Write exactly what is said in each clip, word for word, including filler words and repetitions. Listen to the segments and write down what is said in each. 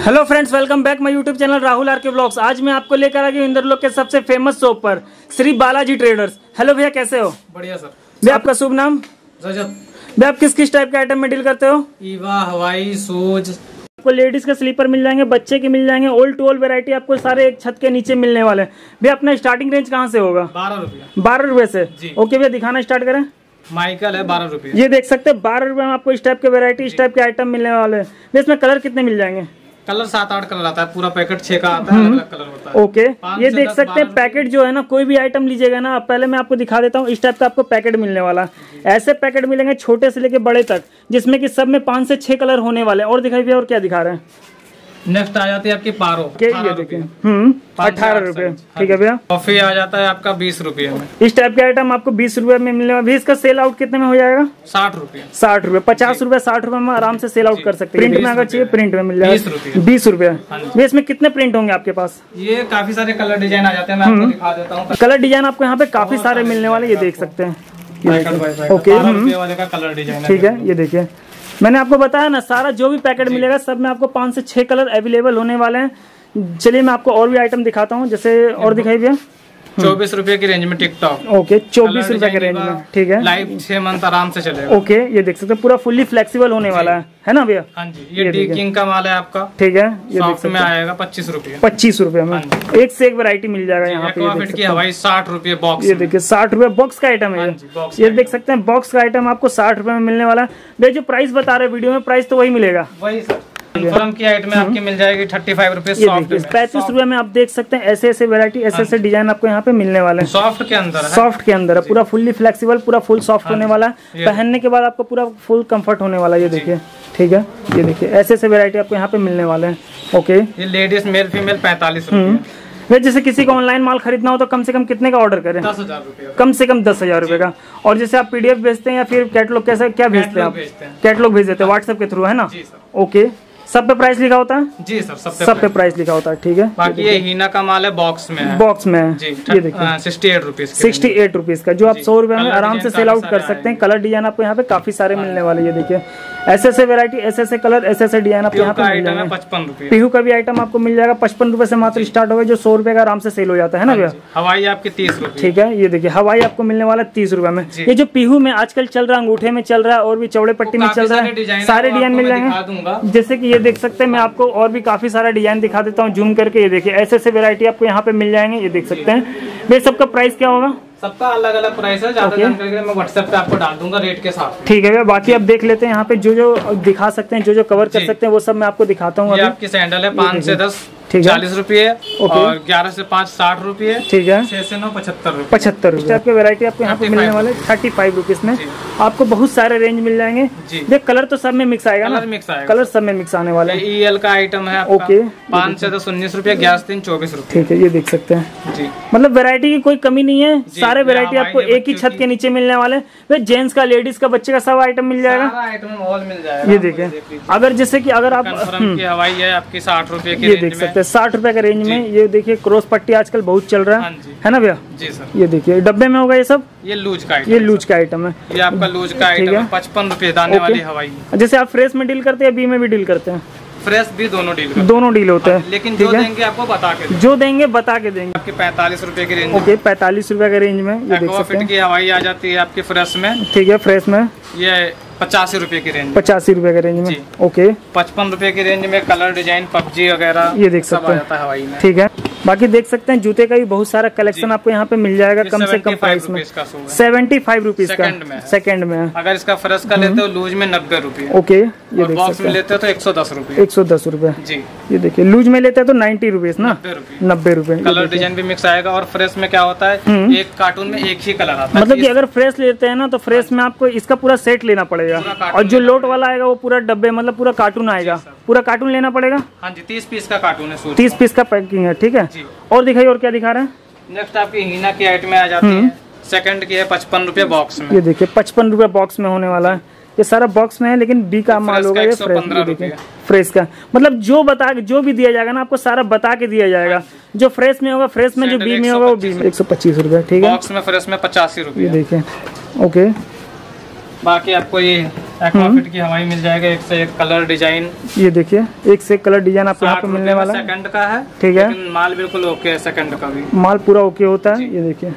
Hello friends, welcome back my YouTube channel Rahul R K blogs. आज मैं आपको लेकर आ गया इंदरलोक के सबसे फेमस शॉप पर, श्री बालाजी ट्रेडर्स। हेलो भैया, कैसे हो? बढ़िया सर। भैया आपका शुभ नाम? रजत। भैया आप किस किस टाइप के आइटम में डील करते हो? ईवा, हवाई, शूज। आपको लेडीज के स्लीपर मिल जाएंगे, बच्चे के मिल जाएंगे, ओल्ड टू ओल्ड वेरायटी आपको सारे एक छत के नीचे मिलने वाले हैं। भैया अपना स्टार्टिंग रेंज कहाँ से होगा? बारह रुपया। बारह रुपए से? ओके भैया, दिखाना स्टार्ट करें। माइकल है बारह रुपये। ये देख सकते हैं, बारह रुपए में आपको इस टाइप के वेरायटी, इस टाइप के आइटम मिलने वाले हैं। भैया इसमें कलर कितने मिल जाएंगे? कलर सात आठ कलर आता है, पूरा पैकेट छह का आता है, अलग अलग कलर होता है। ओके, ये देख सकते हैं पैकेट जो है ना, कोई भी आइटम लीजिएगा ना, पहले मैं आपको दिखा देता हूँ। इस टाइप का आपको पैकेट मिलने वाला है। ऐसे पैकेट मिलेंगे छोटे से लेके बड़े तक, जिसमें कि सब में पांच से छह कलर होने वाले हैं। और दिखाई भैया, और क्या दिखा रहे हैं? नेक्स्ट आ जाती है आपकी पारो, ये देखिए, हम्म अठारह रुपए। ठीक है भैया। कॉफी आ जाता है आपका बीस रुपये में। इस टाइप के आइटम आपको बीस रुपए में मिलने वाला। इसका सेल आउट कितने में हो जाएगा? साठ रुपये। साठ रुपए, पचास रुपए, साठ रुपए में आराम से सेल आउट कर सकते हैं। प्रिंट में अगर चाहिए प्रिंट में मिल जाएगा बीस रुपए। भैया इसमें कितने प्रिंट होंगे आपके पास? ये काफी सारे कलर डिजाइन आ जाते हैं, मैं आपको दिखा देता हूँ। कलर डिजाइन आपको यहाँ पे काफी सारे मिलने वाले, ये देख सकते हैं। ओके, वाले का कलर डिजाइन। ठीक है, ये देखिए, मैंने आपको बताया ना, सारा जो भी पैकेट मिलेगा सब में आपको पांच से छह कलर अवेलेबल होने वाले हैं। चलिए मैं आपको और भी आइटम दिखाता हूँ, जैसे और दिखाई भैया। चौबीस रुपए की रेंज में टिकटॉक। ओके, चौबीस रुपए के रेंज में। ठीक है, लाइव छह मंथ आराम से चलेगा। ओके, ये देख सकते हैं, पूरा फुल्ली फ्लेक्सिबल होने वाला है, है ना भैया? हाँ जी, ये डी किंग का माल है आपका। ठीक है, ये देख सकते में आएगा पच्चीस रुपए। पच्चीस रुपए में एक से एक वैरायटी मिल जाएगा यहाँ पे। की हवाई साठ रुपए बॉक्स। ये देखिए, साठ रुपए बॉक्स का आइटम है। ये देख सकते हैं, बॉक्स का आइटम आपको साठ रुपए में मिलने वाला है। भैया जो प्राइस बता रहे वीडियो में, प्राइस तो वही मिलेगा। वही सर, कन्फर्म की आइटम में आपकी मिल जाएगी थर्टी फाइव रुपए। पैंतीस रुपए में आप देख सकते हैं, ऐसे ऐसे वैरायटी, ऐसे ऐसे डिजाइन आपको यहाँ पे मिलने वाले हैं। सॉफ्ट के अंदर है। सॉफ्ट के अंदर है, पूरा फुल्ली फ्लेक्सिबल, पूरा फुल सॉफ्ट होने वाला है। पहनने के बाद आपको पूरा फुल कंफर्ट होने वाला है। ये देखिए, ठीक है, ये देखिए, ऐसे ऐसे वैरायटी आपको यहाँ पे मिलने वाले हैं। ओके, ये लेडीज मेल फीमेल पैंतालीस रुपए। वे जैसे किसी को ऑनलाइन माल खरीदना हो तो कम से कम कितने का ऑर्डर करें? दस हजार रुपए। कम से कम दस हजार रुपए का। और जैसे आप पीडीएफ भेजते हैं या फिर कैटलॉग, कैसे क्या भेजते हैं आप? कैटलॉग भेज देते हैं व्हाट्सएप के थ्रू, है ना? ओके, सब पे प्राइस लिखा होता है? जी सर, सब पे सब पे प्राइस लिखा होता है। ठीक है, बाकी ये हीना का माल है, बॉक्स में है। बॉक्स में है। ये देखिए, sixty eight rupees sixty eight rupees का, जो आप सौ रुपए में आराम से सेल आउट कर सकते हैं। कलर डिजाइन आपको यहाँ पे काफी सारे मिलने वाले। ये देखिए, ऐसे ऐसे वेरायटी, ऐसे ऐसे कलर, ऐसे ऐसे डिजाइन आपको यहाँ पे मिल जाएंगे। पचपन रुपए पीहू का भी आइटम आपको मिल जाएगा पचपन रुपए से मात्र स्टार्ट होगा, जो सौ रुपए का आराम से सेल हो जाता है ना भैया? हवाई आपकी तीस रुपए। ठीक है, ये देखिए, हवाई आपको मिलने वाला तीस रुपए में। ये जो पीहू में आजकल चल रहा है, अंगूठे में चल रहा है, और भी चौड़े पट्टी में चल रहा है, सारे डिजाइन मिल जाएंगे। जैसे कि ये देख सकते हैं, मैं आपको और भी काफी सारा डिजाइन दिखा देता हूँ जूम करके। ये देखिए, ऐसे ऐसे वेरायटी आपको यहाँ पे मिल जाएंगे। ये देख सकते हैं भैया, सबका प्राइस क्या होगा? सबका अलग अलग प्राइस है। ज्यादा जानकारी के लिए मैं व्हाट्सएप पे आपको डाल दूंगा रेट के साथ। ठीक है भैया, बाकी आप देख लेते हैं यहाँ पे, जो जो दिखा सकते हैं, जो जो कवर कर सकते हैं, वो सब मैं आपको दिखाता हूँ। आपकी सैंडल है पाँच से दस चालीस रुपये, और ग्यारह से पाँच साठ रुपये। ठीक है, छह से नौ पचहत्तर रुपये। पचहत्तर रुपये आपके वैरायटी आपको यहाँ पे मिलने वाले थर्टी फाइव रुपीज में। आपको बहुत सारे रेंज मिल जाएंगे। देख, कलर तो सब में मिक्स आएगा ना? मिक्स आएगा, कलर सब में मिक्स आने वाले हैं। ई एल का आइटम है। ओके, पाँच से दस उन्नीस रुपये, ग्यारह तीन चौबीस रुपये। ठीक है, ये देख सकते हैं जी, मतलब वैरायटी की कोई कमी नहीं है। सारे वैरायटी आपको एक ही छत के नीचे मिलने वाले। जेंट्स का, लेडीज का, बच्चे का सब आइटम मिल जाएगा। आइटम मिल जाएगा। ये देखिए, अगर जैसे कि अगर आप हवाई है आपकी साठ रुपए की, ये देख सकते हैं साठ रुपए का रेंज में। ये देखिए, क्रॉस पट्टी आजकल बहुत चल रहा है, है ना भैया? जी सर। ये देखिए, डब्बे में होगा ये सब। ये लूज का ये लूज का आइटम है। ये आपका लूज का आइटम है, पचपन रुपए दाने वाली हवाई। जैसे आप फ्रेश में डील करते हैं, बी में भी डील करते हैं? फ्रेश भी दोनों डील करते हैं। दोनों डील होते हैं, लेकिन जो देंगे आपको बता के, जो देंगे बता के देंगे। आपके पैंतालीस रुपए की रेंज। ओके, पैंतालीस रुपए के रेंज में। ये देख सकते हैं, की हवाई आ जाती है आपकी फ्रेश में। ठीक है, फ्रेश में ये पचासी रुपए की रेंज। पचासी रुपए के रेंज में। ओके, पचपन रुपए की रेंज में कलर डिजाइन, पबजी वगैरह, ये देख सकते हैं हवाई में। ठीक है, बाकी देख सकते हैं जूते का भी बहुत सारा कलेक्शन आपको यहाँ पे मिल जाएगा, कम से कम प्राइस में। सेवेंटी फाइव रुपीज का सेकंड में। अगर इसका फ्रेश का लेते हो लूज में नब्बे रुपए। ओके, ये देख बॉक्स में लेते हो तो एक सौ दस रुपए। एक सौ दस रुपए जी। ये देखिए, लूज में लेते हैं तो नाइन्टी रुपीज ना, नब्बे रुपए। कलर डिजाइन भी मिक्स आएगा। और फ्रेश में क्या होता है, एक कार्टून में एक ही कलर आता है। मतलब कि अगर फ्रेश लेते हैं ना, तो फ्रेश में आपको इसका पूरा सेट लेना पड़ेगा, और जो लोट वाला आएगा वो पूरा डब्बे, मतलब पूरा कार्टून आएगा, पूरा कार्टून लेना पड़ेगा। हाँ जी, तीस पीस का कार्टून है, तीस पीस का पैकिंग है। ठीक है, और दिखाइए, और क्या दिखा रहे हैं? नेक्स्ट आपकी हीना की आइटम आ जाती है, सेकंड की है पचपन रुपए बॉक्स में। ये देखिए, पचपन रुपए बॉक्स में होने वाला है। ये सारा बॉक्स में है, लेकिन बी का माल होगा। ये फ्रेश, फ्रेश का मतलब जो बता जो भी दिया जाएगा ना, आपको सारा बता के दिया जाएगा। जो फ्रेश में होगा फ्रेश में, जो बी में होगा वो बी में। एक सौ पच्चीस रुपए। ठीक है, बॉक्स में फ्रेश में पचासी रुपए। ये देखिए, ओके। बाकी आपको ये एक्वाफिट की हवाई मिल जाएगा, एक से एक कलर डिजाइन। ये देखिए एक से एक कलर डिजाइन आपको यहाँ पे मिलने वाला है। सेकंड का है, ठीक है, माल बिल्कुल ओके है, सेकंड का भी माल पूरा ओके होता है। ये देखिए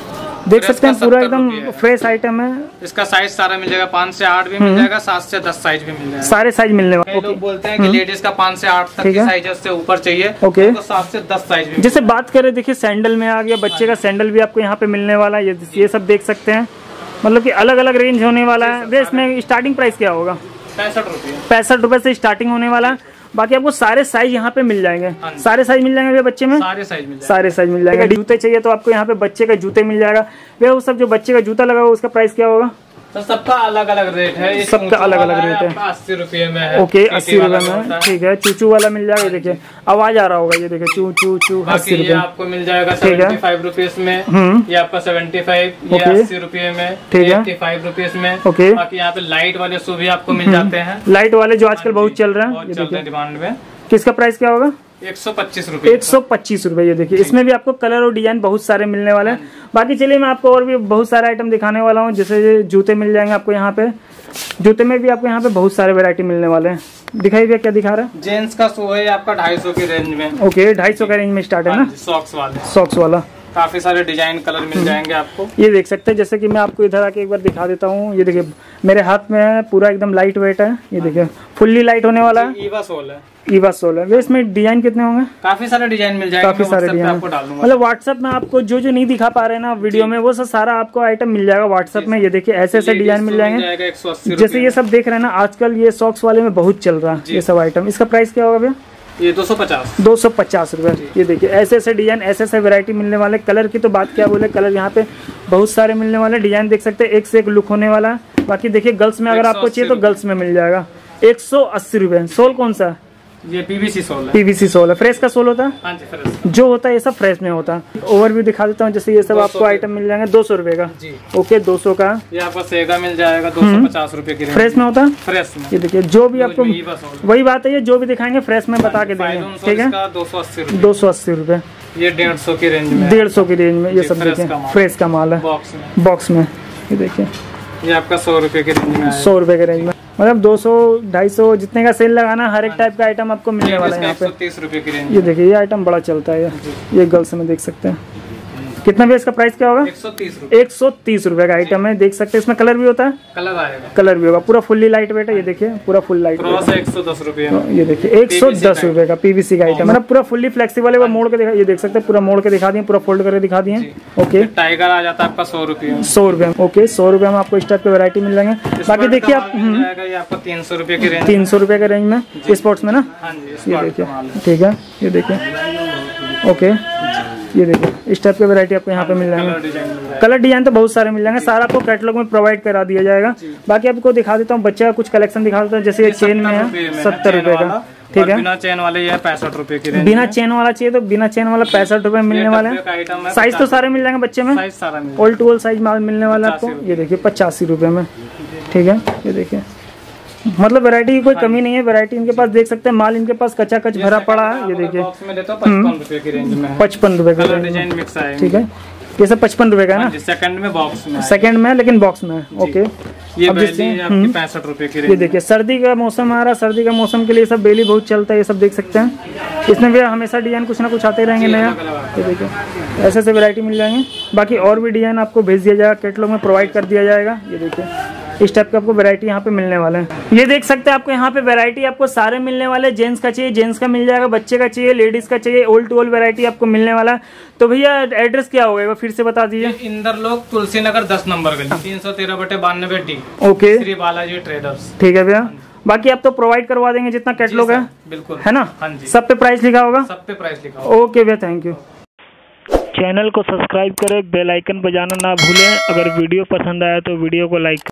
देख सकते हैं पूरा एकदम फ्रेश आइटम है। इसका साइज सारा मिल जाएगा, पाँच से आठ भी मिल जाएगा, सात से दस साइज भी मिल जाएगा, सारे साइज मिलने वाले। लोग बोलते हैं कि लेडीज का पाँच से आठ तक की साइज है, उससे ऊपर चाहिए ओके, तो सात से दस साइज भी। जैसे बात करें देखिए सैंडल में आ गया, बच्चे का सैंडल भी आपको यहाँ पे मिलने वाला है। ये सब देख सकते हैं, मतलब कि अलग अलग रेंज होने वाला है। भैया इसमें स्टार्टिंग प्राइस क्या होगा? पैंसठ रुपये पैंसठ रुपए से स्टार्टिंग होने वाला है। बाकी आपको सारे साइज यहाँ पे मिल जाएंगे, सारे साइज मिल जाएंगे भैया बच्चे में, सारे साइज मिल जाएंगे, सारे साइज मिल जाएंगे। जूते चाहिए तो आपको यहाँ पे बच्चे का जूते मिल जाएगा। भैया वो सब जो बच्चे का जूता लगा हुआ उसका प्राइस क्या होगा? तो सबका अलग अलग रेट है, सबका अलग अलग रेट है। अस्सी रुपए में है, ओके अस्सी रुपए में, ठीक है। चूचू वाला मिल जाएगा, देखिए आवाज आ रहा होगा, ये देखिए चू चू चू अस्सी रुपए आपको मिल जाएगा। सेवेंटी फाइव रुपीज में ये आपका सेवेंटी फाइव, ये अस्सी रुपए में, ठीक है, फाइव रुपीज में। ओके, बाकी यहाँ पे लाइट वाले शू भी आपको मिल जाते हैं, लाइट वाले जो आजकल बहुत चल रहे हैं डिमांड में। किसका प्राइस क्या होगा? एक सौ पच्चीस रुपए एक सौ पच्चीस रुपए। ये देखिए इसमें भी आपको कलर और डिजाइन बहुत सारे मिलने वाले हैं। बाकी चलिए मैं आपको और भी बहुत सारे आइटम दिखाने वाला हूँ। जैसे जूते मिल जाएंगे आपको यहाँ पे, जूते में भी आपको यहाँ पे बहुत सारे वैरायटी मिलने वाले हैं। दिखाई भैया क्या दिखा रहा है? जेंट्स का शू है आपका ढाई सौ की रेंज में। ओके ढाई सौ का रेंज में स्टार्ट है ना? सॉक्स वाले, सॉक्स वाला काफी सारे डिजाइन कलर मिल जाएंगे आपको। ये देख सकते हैं, जैसे कि मैं आपको इधर आके एक बार दिखा देता हूँ। ये देखिए मेरे हाथ में है, पूरा एकदम लाइट वेट है। ये देखिए फुल्ली लाइट होने वाला है, ईवा सोल है, ईवा सोल है। इसमें डिजाइन कितने होंगे? काफी सारे डिजाइन मिल जाएंगे, काफी सारे डिजाइन आपको डालूंगा। मतलब व्हाट्सएप में आपको जो जो नहीं दिखा पा रहे ना वीडियो में, वो सब सारा आपको आइटम मिल जाएगा व्हाट्सएप में। ये देखिए ऐसे ऐसे डिजाइन मिल जाएंगे। जैसे ये सब देख रहे हैं ना, आजकल ये सॉक्स वाले में बहुत चल रहा है ये सब आइटम। इसका प्राइस क्या होगा भैया? ये दो सौ पचास दो सौ पचास रुपए। ये देखिए ऐसे ऐसे डिजाइन, ऐसे ऐसे वैरायटी मिलने वाले। कलर की तो बात क्या बोले, कलर यहाँ पे बहुत सारे मिलने वाले। डिजाइन देख सकते हैं, एक से एक लुक होने वाला है। बाकी देखिए गर्ल्स में अगर आपको चाहिए तो गर्ल्स में मिल जाएगा एक सौ अस्सी रुपए। सोल कौन सा? ये पीवीसी सोल है। पीवीसी सोल है। फ्रेश का सोल होता है? हाँ जी, फ्रेश जो होता है ये सब फ्रेश में होता है। ओवरव्यू दिखा देता हूँ। जैसे ये सब आपको आइटम मिल जाएंगे दो सौ रुपए का जी। ओके दो सौ का। ये आपको सेगा मिल जाएगा दो सौ पचास रुपए की। फ्रेश में होता है? फ्रेश में। ये देखिए जो भी आपको वही बात है, ये जो भी दिखाएंगे फ्रेश में बता के देंगे, ठीक है। दो सौ अस्सी दो सौ अस्सी रुपए। ये डेढ़ सौ की रेंज में, डेढ़ सौ की रेंज में ये सब देखिए फ्रेश का माल है, बॉक्स में। बॉक्स में ये देखिए ये आपका सौ रुपए के रेंज में, सौ रुपए के रेंज में। मतलब दो सौ ढाई सौ जितने का सेल लगाना, हर एक टाइप का आइटम आपको मिलने वाला है यहाँ पे। तीस रुपए की रेंज। ये देखिए ये आइटम बड़ा चलता है, ये गर्ल्स में देख सकते हैं। कितना भी इसका प्राइस क्या होगा? एक सौ तीस रुपए। एक सौ तीस रुपए का आइटम है, देख सकते हैं। इसमें कलर भी होता है? कलर आएगा, कलर भी होगा। पूरा फुल्ली लाइट वेट है, ये देखिए पूरा फुल लाइट वेट है। एक सौ दस रुपए। ये देखिए एक सौ दस रुपए का पीवीसी का आइटम, मतलब पूरा फुल्ली फ्लेक्सिबल है। वो मोड़ के दिखा, ये देख सकते हैं पूरा मोड़ के दिखा दिए, पूरा फोल्ड करके दिखा दिए। ओके टाइगर आ जाता है आपका सौ रुपए। सौ रुपए ओके सौ रुपए में आपको इस टाइप की वैरायटी मिल जाएंगे। बाकी देखिए आप आपको तीन सौ रुपए की रेंज, तीन सौ रुपए के रेंज में स्पोर्ट्स में ना। ये देखिए ठीक है, ये देखिए ओके, ये देखिए इस टाइप के वैरायटी आपको यहाँ पे मिल जाएंगे। कलर डिजाइन तो बहुत सारे मिल जाएंगे, सारा आपको कैटलॉग में प्रोवाइड करा दिया जाएगा। बाकी आपको दिखा देता हूँ बच्चा का कुछ कलेक्शन दिखा देता हूँ। जैसे ये चेन में है सत्तर रुपए का, ठीक है। बिना चेन वाले ये पैंसठ रुपए की रेंज। बिना चेन वाला चाहिए तो बिना चेन वाला पैंसठ रुपए मिलने वाले हैं। साइज तो सारे मिल जाएंगे बच्चे में, ऑल टू ऑल साइज माल मिलने वाला है आपको। ये देखिए पचासी रुपए में, ठीक है। ये देखिए मतलब वैरायटी की कोई कमी नहीं है, वैरायटी इनके पास देख सकते हैं। माल इनके पास कच्चा कच भरा पड़ा है। ये देखिए पचपन रुपए की रेंज में, पचपन रुपए का डिजाइन मिक्स है, ठीक है। ये सब पचपन रुपए का है ना, सेकंड में बॉक्स में, सेकंड में लेकिन बॉक्स में। ओके ये आपकी पैंसठ रुपए की रेंज। ये देखिए सर्दी का मौसम आ रहा है, सर्दी का मौसम के लिए सब बेली बहुत चलता है। ये सब देख सकते हैं, इसमें भी हमेशा डिजाइन कुछ ना कुछ आते रहेंगे नया। ये देखिए ऐसे ऐसे वैरायटी मिल जाएंगे। बाकी और भी डिजाइन आपको भेज दिया जाएगा, कैटलॉग में प्रोवाइड कर दिया जाएगा। ये देखिए इस टाइप का आपको वैरायटी यहाँ पे मिलने वाले हैं। ये देख सकते हैं आपको यहाँ पे वैरायटी आपको सारे मिलने वाले। जेंट्स का चाहिए जेंट्स का मिल जाएगा, बच्चे का चाहिए लेडीज का चाहिए, ओल्ड टू ओल्ड वैरायटी आपको मिलने वाला है। तो भैया एड्रेस क्या होगा फिर से बता दीजिए। इंदर लोग तुलसी नगर दस नंबर गली, तीन सौ तेरह बटे बानवे D. Okay Shri Balaji traders, ठीक है भैया। बाकी आप तो प्रोवाइड करवा देंगे जितना कैटलॉग है, बिल्कुल है ना। हाँ जी, सब पे प्राइस लिखा होगा, सब पे प्राइस लिखा होगा। ओके भैया थैंक यू। चैनल को सब्सक्राइब करें, बेल आइकन बजाना ना भूलें। अगर वीडियो पसंद आया तो वीडियो को लाइक